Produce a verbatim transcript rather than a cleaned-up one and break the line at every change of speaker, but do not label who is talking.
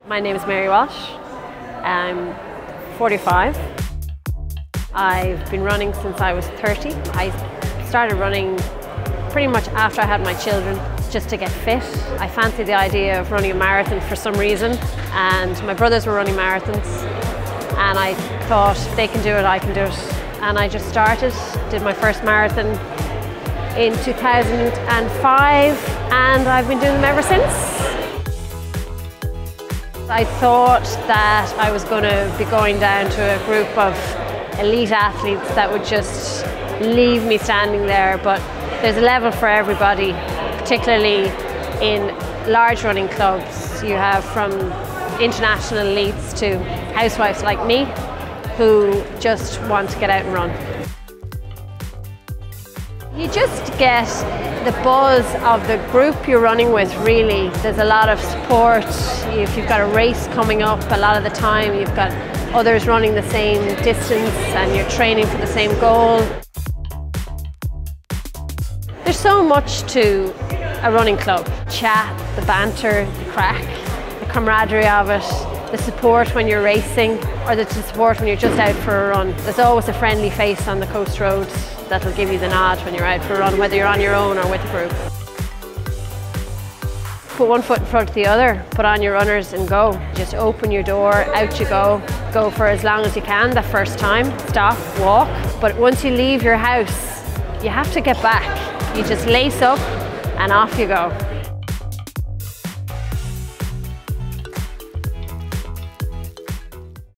My name is Mary Walsh. I'm forty-five. I've been running since I was thirty. I started running pretty much after I had my children, just to get fit. I fancied the idea of running a marathon for some reason, and my brothers were running marathons, and I thought, if they can do it, I can do it. And I just started, did my first marathon in two thousand five, and I've been doing them ever since. I thought that I was going to be going down to a group of elite athletes that would just leave me standing there, but there's a level for everybody, particularly in large running clubs. You have from international elites to housewives like me who just want to get out and run. You just get the buzz of the group you're running with, really. There's a lot of support. If you've got a race coming up, a lot of the time you've got others running the same distance and you're training for the same goal. There's so much to a running club. Chat, the banter, the crack, the camaraderie of it, the support when you're racing, or the support when you're just out for a run. There's always a friendly face on the coast roads that'll give you the nod when you're out for a run, whether you're on your own or with a group. Put one foot in front of the other, put on your runners and go. Just open your door, out you go. Go for as long as you can the first time, stop, walk. But once you leave your house, you have to get back. You just lace up and off you go.